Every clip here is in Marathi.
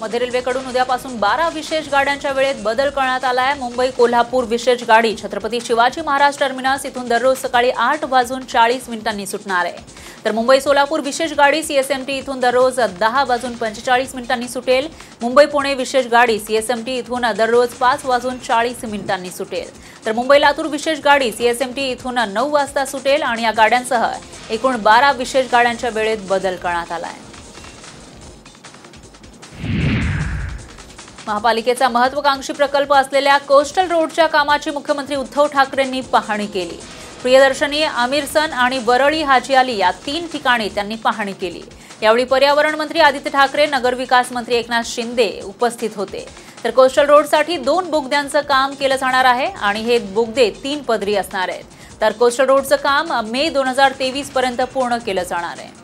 मध्य रेल्वेकडून उद्यापासून 12 विशेष गाड्यांच्या वेळेत बदल करण्यात आला आहे। मुंबई कोल्हापूर विशेष गाडी छत्रपती शिवाजी महाराज टर्मिनस इथून दररोज सकाळी 8:40 सुटणार आहे। तर मुंबई सोलापूर विशेष गाडी सीएसएमटी इथून दररोज 10:45 सुटेल। मुंबई पुणे विशेष गाडी सीएसएमटी इथून दररोज 5:40 सुटेल। तर मुंबई लातूर विशेष गाडी सीएसएमटी इथून 9 वाजता सुटेल आणि या गाड्यांसह एकूण 12 विशेष गाड्यांच्या वेळेत बदल करण्यात आला आहे। महापालिकेचा महत्त्वाकांक्षी प्रकल्प असलेल्या कोस्टल रोडच्या कामाची मुख्यमंत्री उद्धव ठाकरेंनी पाहणी केली। प्रियदर्शनी, आमिरसन आणि वरळी हाजी अली या 3 ठिकाणी त्यांनी पाहणी केली। यावेळी पर्यावरण मंत्री आदित्य ठाकरे, नगरविकास मंत्री एकनाथ शिंदे उपस्थित होते। तर कोस्टल रोडसाठी 2 बोगद्यांचं काम केलं जाणार आहे आणि हे बोगदे 3 पदरी असणार आहेत। तर कोस्टल रोडचं काम मे 2023 पर्यंत पूर्ण केलं जाणार आहे।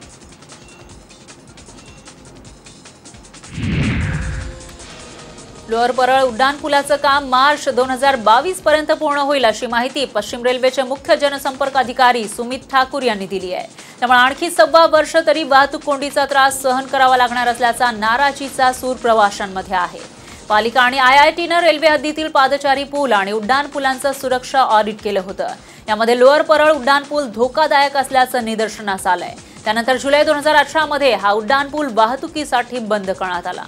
लोअर परळ उड्डाणपुलाचं काम मार्च 2022 पर्यंत पूर्ण होईल अशी माहिती पश्चिम रेल्वेचे मुख्य जनसंपर्क अधिकारी सुमित ठाकूर यांनी दिली आहे। त्यामुळे आणखी 1.25 वर्ष तरी वाहतूक कोंडीचा त्रास सहन करावा लागणार असल्याचा नाराजीचा सूर प्रवाशांमध्ये आहे। पालिका आणि आयआयटीनं रेल्वे हद्दीतील पादचारी पूल आणि उड्डाणपुलांचं सुरक्षा ऑडिट केलं होतं। यामध्ये लोअर परळ उड्डाणपूल धोकादायक असल्याचं निदर्शनास आलंय। त्यानंतर जुलै 2018 मध्ये हा उड्डाणपूल वाहतुकीसाठी बंद करण्यात आला।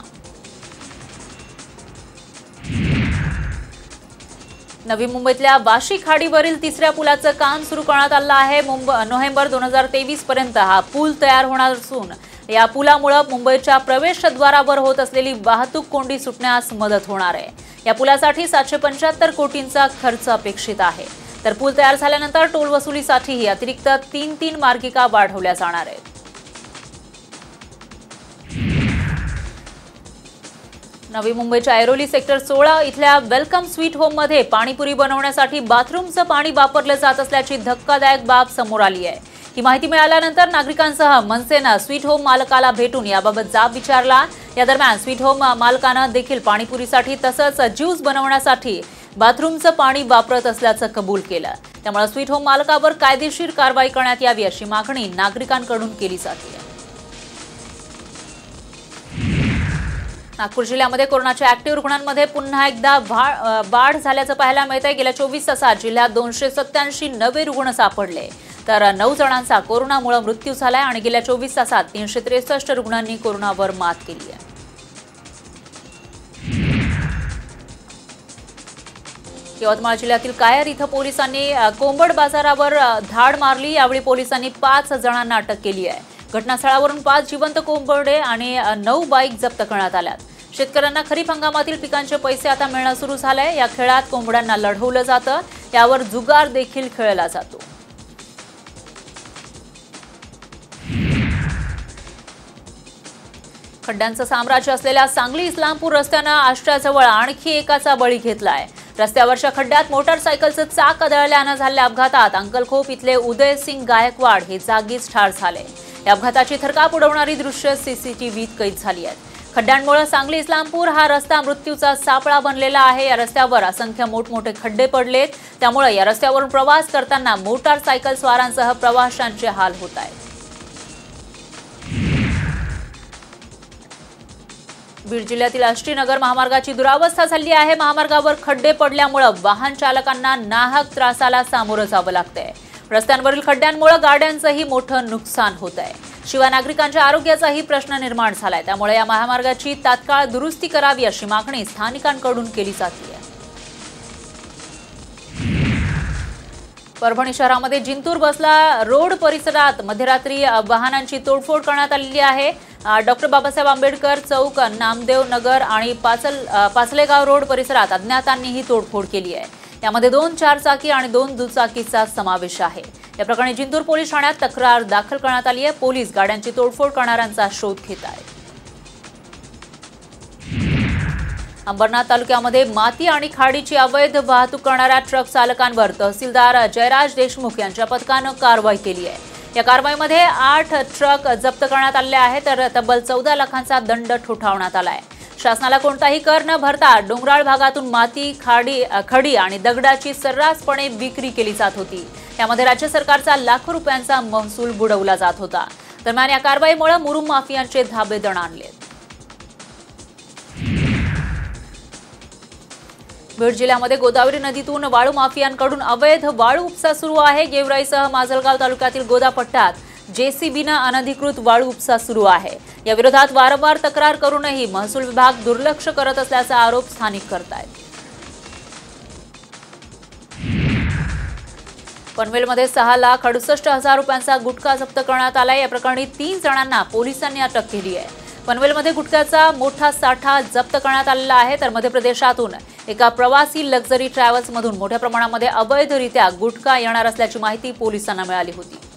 नवी मुंबईतल्या वाशी खाडीवरील 3ऱ्या पुलाचं काम सुरू करण्यात आलं आहे। नोव्हेंबर 2023 पर्यंत हा पूल तयार होणार असून या पुलामुळे मुंबईच्या प्रवेशद्वारावर होत असलेली वाहतूक कोंडी सुटण्यास मदत होणार आहे। या पुलासाठी 775 कोटींचा खर्च अपेक्षित आहे। तर पूल तयार झाल्यानंतर टोल वसुलीसाठीही अतिरिक्त 3 मार्गिका वाढवल्या जाणार आहेत। नवी मुंबईच्या ऐरोली सेक्टर 16 इथल्या वेलकम स्वीट होम मध्ये पाणीपुरी बनवण्यासाठी बाथरूमचं पाणी वापरलं जात असल्याची धक्कादायक बाब समोर आली आहे। ही माहिती मिळाल्यानंतर नागरिकांसह मनसेनं स्वीट होम मालकाला भेटून याबाबत जाब विचारला। या दरम्यान स्वीट होम मालकानं देखील पाणीपुरीसाठी तसंच ज्यूस बनवण्यासाठी बाथरूमचं पाणी वापरत असल्याचं कबूल केलं। त्यामुळे स्वीट होम मालकावर कायदेशीर कारवाई करण्यात यावी अशी मागणी नागरिकांकडून केली जाते। नागपूर जिल्ह्यामध्ये कोरोनाच्या ऍक्टिव्ह रुग्णांमध्ये पुन्हा एकदा वाढ झाल्याचं पाहायला मिळतंय। गेल्या 24 तासात जिल्ह्यात 287 नवे रुग्ण सापडले, तर 9 जणांचा कोरोनामुळे मृत्यू झालाय आणि गेल्या 24 तासात 363 रुग्णांनी कोरोनावर मात केली आहे। यवतमाळ जिल्ह्यातील कायर इथं पोलिसांनी कोंबड बाजारावर धाड मारली। यावेळी पोलिसांनी 5 जणांना अटक केली आहे। घटनास्थळावरून 5 जिवंत कोंबडे आणि 9 बाईक जप्त करण्यात आल्यात। शेतकऱ्यांना खरीप हंगामातील पिकांचे पैसे आता मिळणं सुरू झालंय। या खेळात कोंबड्यांना लढवलं जातं, यावर जुगार देखील खेळला जातो। खड्ड्यांचं साम्राज्य असलेल्या सांगली इस्लामपूर रस्त्यानं आष्ट्याजवळ आणखी एकाचा बळी घेतलाय। रस्त्यावरच्या खड्ड्यात मोटारसायकलचं चाक आदळल्यानं झालेल्या अपघातात अंकलखोप इथले उदय सिंग गायकवाड हे जागीच ठार झाले। या अपघाताची थरकाप उडवणारी दृश्य सीसीटीव्हीत कैद झाली आहेत। खड्ड्यांमुळे सांगली इस्लामपूर हा रस्ता मृत्यूचा सापळा बनलेला आहे। या रस्त्यावर असंख्य मोठमोठे खड्डे पडलेत, त्यामुळे या रस्त्यावरून प्रवास करताना मोटारसायकल स्वारांसह प्रवाशांचे हाल होत आहेत। बीड जिल्ह्यातील अष्टीनगर महामार्गाची दुरावस्था झाली आहे। महामार्गावर खड्डे पडल्यामुळे वाहन चालकांना नाहक त्रासाला सामोरं जावं लागतंय। रस्त्यांवरील खड्ड्यांमुळे गाड्यांचंही मोठं नुकसान होत आहे। शिवाय नागरिकांच्या आरोग्याचाही प्रश्न निर्माण झालाय। त्यामुळे या महामार्गाची तात्काळ दुरुस्ती करावी अशी मागणी स्थानिकांकडून केली जाते। परभणी शहरामध्ये जिंतूर बसला रोड परिसरात मध्यरात्री वाहनांची तोडफोड करण्यात आलेली आहे। डॉक्टर बाबासाहेब आंबेडकर चौक, नामदेव नगर आणि पाचलेगाव रोड परिसरात अज्ञातांनी ही तोडफोड केली आहे। यामध्ये 2 चारचाकी आणि 2 दुचाकीचा समावेश आहे। या प्रकरणी जिंतूर पोलीस ठाण्यात तक्रार दाखल करण्यात आली आहे। पोलीस गाड्यांची तोडफोड करणाऱ्यांचा शोध घेत आहेत। अंबरनाथ तालुक्यामध्ये माती आणि खाडीची अवैध वाहतूक करणाऱ्या ट्रक चालकांवर तहसीलदार जयराज देशमुख यांच्या पथकानं कारवाई केली आहे। या कारवाईमध्ये 8 ट्रक जप्त करण्यात आले आहेत, तर तब्बल 14 लाखांचा दंड ठोठावण्यात आला आहे। शासनाला कोणताही कर न भरता डोंगराळ भागातून माती, खडी आणि दगडाची सर्रासपणे विक्री केली जात होती। यामध्ये राज्य सरकारचा लाखो रुपयांचा महसूल बुडवला जात होता। दरम्यान या कारवाईमुळे मुरुम माफियांचे धाबे दणाणले। बीड जिल्ह्यामध्ये गोदावरी नदीतून वाळू माफियांकडून अवैध वाळू उपसा सुरू आहे। गेवराईसह माजलगाव तालुक्यातील गोदा पट्ट्यात जेसीबीनं अनधिकृत वाळू उपसा सुरू आहे। या विरोधात वारंवार तक्रार करूनही महसूल विभाग दुर्लक्ष करत असल्याचा आरोप स्थानिक करतायत। पनवेलमध्ये 6,68,000 रुपयांचा गुटखा जप्त करण्यात आला। या प्रकरणी 3 जणांना पोलिसांनी अटक केली आहे। पनवेलमध्ये गुटख्याचा मोठा साठा जप्त करण्यात आलेला आहे, तर मध्य प्रदेशातून एका प्रवासी लक्झरी ट्रॅव्हल्समधून मोठ्या प्रमाणामध्ये अवैधरित्या गुटखा येणार असल्याची माहिती पोलिसांना मिळाली होती।